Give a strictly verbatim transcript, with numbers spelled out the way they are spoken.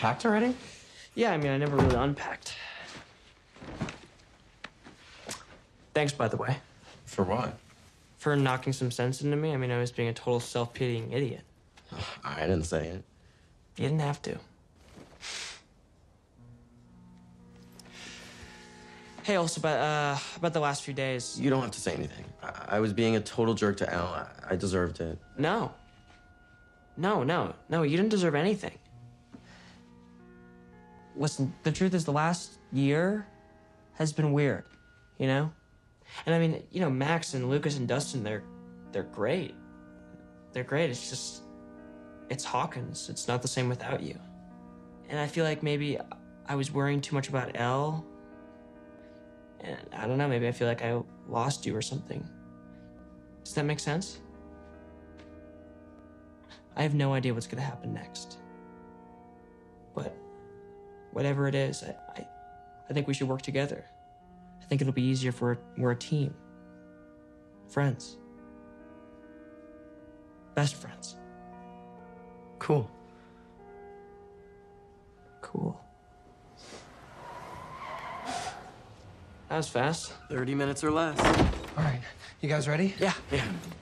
packed already? Yeah, I mean, I never really unpacked. Thanks, by the way. For what? For knocking some sense into me. I mean, I was being a total self-pitying idiot. I didn't say it. You didn't have to. Hey, also, about, uh, about the last few days. You don't have to say anything. I, I was being a total jerk to Elle. I, I deserved it. No. No, no, no, you didn't deserve anything. Listen, the truth is the last year has been weird, you know? And I mean, you know, Max and Lucas and Dustin, they're, they're great. They're great, it's just, it's Hawkins. It's not the same without you. And I feel like maybe I was worrying too much about Elle. And I don't know, maybe I feel like I lost you or something. Does that make sense? I have no idea what's gonna happen next. But whatever it is, I, I, I think we should work together. I think it'll be easier if we're, we're a team. Friends. Best friends. Cool. Cool. That was fast. thirty minutes or less. All right, you guys ready? Yeah. Yeah.